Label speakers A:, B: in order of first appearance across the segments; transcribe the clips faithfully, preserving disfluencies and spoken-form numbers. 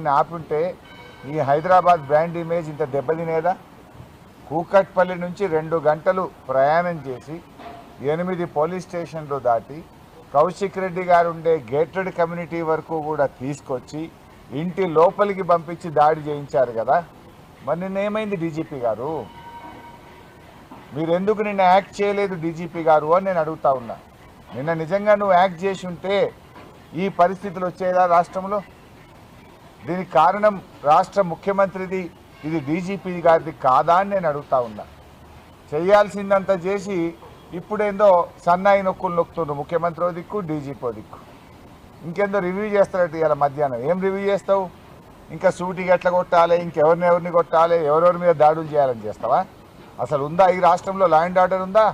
A: వాహనాన్ని ఆపుంటే ఈ Hyderabad brand image ఇంత దెబ్బతినేదా? కూకట్పల్లి నుంచి రెండు గంటలు ప్రయాణం చేసి ఎనిమిది పోలీస్ స్టేషన్లు దాటి కౌశిక్ రెడ్డి గారు ఉండే గేటెడ్ కమ్యూనిటీ వరకు కూడా తీసుకొచ్చి ఇంటి లోపలికి పంపించి దాడి చేయించారు కదా. మరి నిన్న ఏమైంది డీజీపీ గారు? మీరు ఎందుకు నిన్న యాక్ట్ చేయలేదు డీజీపీ గారు అని నేను అడుగుతా ఉన్నా. నిన్న నిజంగా నువ్వు యాక్ట్ చేసి ఉంటే ఈ పరిస్థితులు వచ్చేదా రాష్ట్రంలో? దీనికి కారణం రాష్ట్ర ముఖ్యమంత్రిది, ఇది డీజీపీ గారిది కాదా అని నేను అడుగుతా ఉన్నా. చేయాల్సిందంతా చేసి ఇప్పుడేందో సన్నాయి నొక్కులు నొక్కుతుండ్రు, ముఖ్యమంత్రి దిక్కు డీజీపీ దిక్కు. ఇంకేందో రివ్యూ చేస్తారట ఇలా మధ్యాహ్నం. ఏం రివ్యూ చేస్తావు? ఇంకా సూటికి ఎట్లా కొట్టాలి, ఇంకెవరిని ఎవరిని కొట్టాలి, ఎవరెవరి మీద దాడులు చేయాలని చేస్తావా? అసలు ఉందా ఈ రాష్ట్రంలో లా అండ్ ఆర్డర్ ఉందా?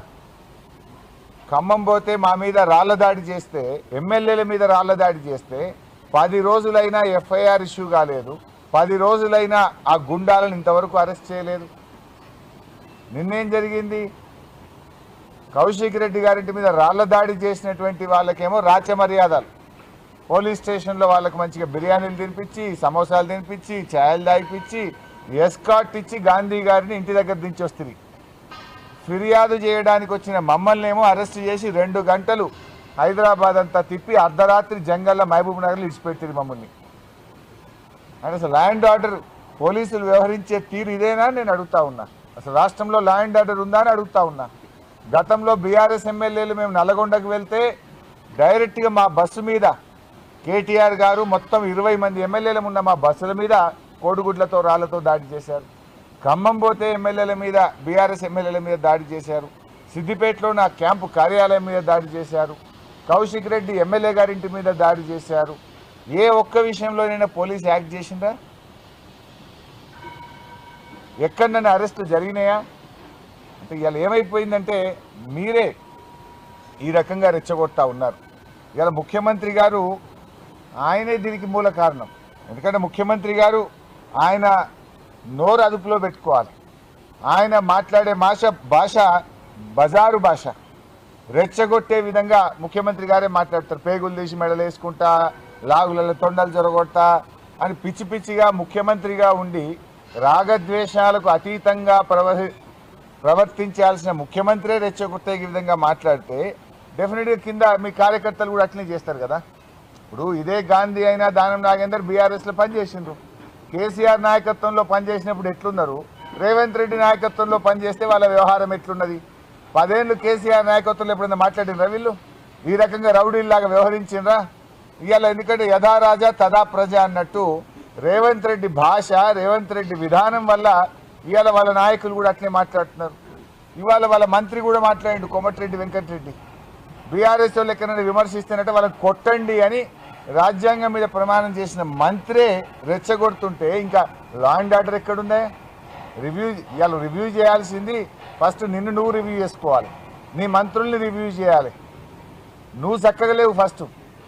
A: ఖమ్మం పోతే మా మీద రాళ్ల దాడి చేస్తే, ఎమ్మెల్యేల మీద రాళ్ల దాడి చేస్తే పది రోజులైనా ఎఫ్ఐఆర్ ఇష్యూ కాలేదు, పది రోజులైనా ఆ గుండాలను ఇంతవరకు అరెస్ట్ చేయలేదు. నిన్నేం జరిగింది? కౌశిక్ రెడ్డి గారింటి మీద రాళ్ల దాడి చేసినటువంటి వాళ్ళకేమో రాచ మర్యాదలు, పోలీస్ స్టేషన్లో వాళ్ళకి మంచిగా బిర్యానీలు తినిపించి, సమోసాలు తినిపించి, ఛాయలు తాగిపించి, ఎస్కాట్ ఇచ్చి గాంధీ గారిని ఇంటి దగ్గర దించి వస్తుంది. ఫిర్యాదు చేయడానికి వచ్చిన మమ్మల్ని ఏమో అరెస్ట్ చేసి రెండు గంటలు హైదరాబాద్ అంతా తిప్పి అర్ధరాత్రి జంగల్లో మహబూబ్ నగర్లో ఇచ్చిపెట్టింది మమ్మల్ని. అంటే అసలు లా అండ్ ఆర్డర్ పోలీసులు వ్యవహరించే తీరు ఇదేనా నేను అడుగుతా ఉన్నా. అసలు రాష్ట్రంలో లా అండ్ ఆర్డర్ ఉందా అని అడుగుతా ఉన్నా. గతంలో బీఆర్ఎస్ ఎమ్మెల్యేలు మేము నల్గొండకు వెళ్తే డైరెక్ట్గా మా బస్సు మీద కేటీఆర్ గారు మొత్తం ఇరవై మంది ఎమ్మెల్యేలు ఉన్న మా బస్సుల మీద కోడిగుడ్లతో రాళ్లతో దాడి చేశారు. ఖమ్మం పోతే ఎమ్మెల్యేల మీద, బీఆర్ఎస్ ఎమ్మెల్యేల మీద దాడి చేశారు. సిద్దిపేటలో నా క్యాంపు కార్యాలయం మీద దాడి చేశారు. కౌశిక్ రెడ్డి ఎమ్మెల్యే గారింటి మీద దాడి చేశారు. ఏ ఒక్క విషయంలోనైనా పోలీసు యాక్ట్ చేసిందా? ఎక్కడైనా అరెస్టు జరిగినాయా? అంటే ఇవాళ ఏమైపోయిందంటే మీరే ఈ రకంగా రెచ్చగొడతా ఉన్నారు. ఇవాళ ముఖ్యమంత్రి గారు ఆయనే దీనికి మూల కారణం. ఎందుకంటే ముఖ్యమంత్రి గారు ఆయన నోరు అదుపులో పెట్టుకోవాలి. ఆయన మాట్లాడే భాష భాష బజారు భాష, రెచ్చగొట్టే విధంగా ముఖ్యమంత్రి గారే మాట్లాడతారు. పేగులు తీసి మెడలు వేసుకుంటా, లాగులలో తొండలు జరగొడతా అని పిచ్చి పిచ్చిగా ముఖ్యమంత్రిగా ఉండి రాగద్వేషాలకు అతీతంగా ప్రవహి ప్రవర్తించాల్సిన ముఖ్యమంత్రే రెచ్చగొట్టే విధంగా మాట్లాడితే డెఫినెట్గా కింద మీ కార్యకర్తలు కూడా అట్లనే చేస్తారు కదా. ఇప్పుడు ఇదే గాంధీ అయినా దానం నాగేందర్ బీఆర్ఎస్లో పనిచేసిండ్రు. కేసీఆర్ నాయకత్వంలో పనిచేసినప్పుడు ఎట్లున్నారు, రేవంత్ రెడ్డి నాయకత్వంలో పనిచేస్తే వాళ్ళ వ్యవహారం ఎట్లున్నది? పదేళ్ళు కేసీఆర్ నాయకత్వంలో ఎప్పుడైనా మాట్లాడినరా వీళ్ళు? ఈ రకంగా రౌడీల్లాగా వ్యవహరించిండ్రా? ఇవాళ ఎందుకంటే యథా రాజా తదా ప్రజ అన్నట్టు రేవంత్ రెడ్డి భాష, రేవంత్ రెడ్డి విధానం వల్ల ఇవాళ వాళ్ళ నాయకులు కూడా అట్లే మాట్లాడుతున్నారు. ఇవాళ వాళ్ళ మంత్రి కూడా మాట్లాడిండు, కోమటిరెడ్డి వెంకటరెడ్డి. బీఆర్ఎస్ వాళ్ళు ఎక్కడైనా విమర్శిస్తున్నట్టే వాళ్ళని కొట్టండి అని రాజ్యాంగం మీద ప్రమాణం చేసిన మంత్రే రెచ్చగొడుతుంటే ఇంకా లా అండ్ ఆర్డర్ ఎక్కడుందే? రివ్యూ ఇవాళ రివ్యూ చేయాల్సింది ఫస్ట్ నిన్ను నువ్వు రివ్యూ చేసుకోవాలి, నీ మంత్రుల్ని రివ్యూ చేయాలి. నువ్వు చక్కగా లేవు ఫస్ట్.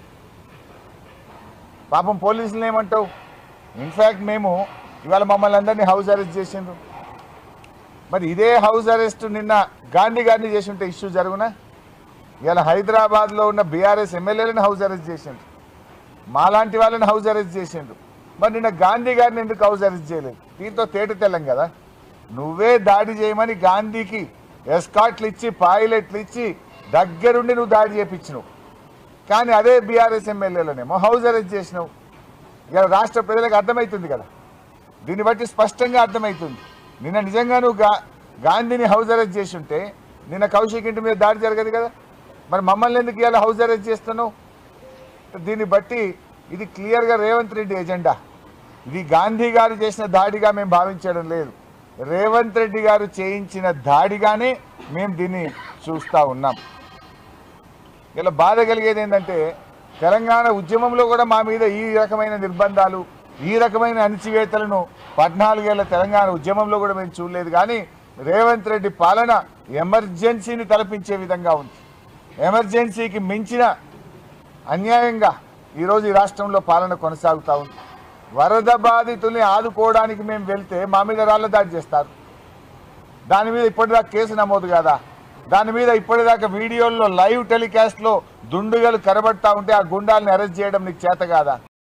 A: పాపం పోలీసులు ఏమంటావు? ఇన్ఫ్యాక్ట్ మేము ఇవాళ మమ్మల్ని అందరినీ హౌస్ అరెస్ట్ చేసిండ్రు. మరి ఇదే హౌస్ అరెస్ట్ నిన్న గాంధీ గారిని చేసి ఉంటే ఇష్యూ జరుగునా? ఇవాళ హైదరాబాద్లో ఉన్న బీఆర్ఎస్ ఎమ్మెల్యేలను హౌస్ అరెస్ట్ చేసిండ్రు, మాలాంటి వాళ్ళని హౌస్ అరెస్ట్ చేసిండ్రు. మరి నిన్న గాంధీ గారిని ఎందుకు హౌస్ అరెస్ట్ చేయలేదు? దీంతో తేట తెల్లం కదా. నువ్వే దాడి చేయమని గాంధీకి ఎస్కాట్లు ఇచ్చి, పైలట్లు ఇచ్చి దగ్గరుండి నువ్వు దాడి చేయించినావు. కానీ అదే బీఆర్ఎస్ ఎమ్మెల్యేలనేమో హౌస్ అరెస్ట్ చేసినావు. ఇవాళ రాష్ట్ర ప్రజలకు అర్థమవుతుంది కదా. దీన్ని బట్టి స్పష్టంగా అర్థమవుతుంది. నిన్న నిజంగా నువ్వు గా గాంధీని హౌస్ అరెస్ట్ చేసి ఉంటే నిన్న కౌశిక్ ఇంటి మీద దాడి జరగదు కదా. మరి మమ్మల్ని ఎందుకు ఇవాళ హౌస్ అరెస్ట్ చేస్తున్నావు? దీన్ని బట్టి ఇది క్లియర్గా రేవంత్ రెడ్డి ఎజెండా. ఇది గాంధీ గారు చేసిన దాడిగా మేము భావించడం లేదు, రేవంత్ రెడ్డి గారు చేయించిన దాడిగానే మేము దీన్ని చూస్తూ ఉన్నాం. ఇలా బాధ కలిగేది ఏంటంటే తెలంగాణ ఉద్యమంలో కూడా మా మీద ఈ రకమైన నిర్బంధాలు, ఈ రకమైన అణిచివేతలను పద్నాలుగేళ్ల తెలంగాణ ఉద్యమంలో కూడా మేము చూడలేదు. కానీ రేవంత్ రెడ్డి పాలన ఎమర్జెన్సీని తలపించే విధంగా ఉంది. ఎమర్జెన్సీకి మించిన అన్యాయంగా ఈరోజు ఈ రాష్ట్రంలో పాలన కొనసాగుతూ ఉంది. వరద బాధితుల్ని ఆదుకోవడానికి మేము వెళ్తే మా మీద రాళ్ల దాడి చేస్తారు. దాని మీద ఇప్పటిదాకా కేసు నమోదు కాదా? దాని మీద ఇప్పటిదాకా వీడియోల్లో లైవ్ టెలికాస్ట్లో దుండుగలు కనబడతా ఉంటే ఆ గుండాలను అరెస్ట్ చేయడం నీకు చేత కాదా?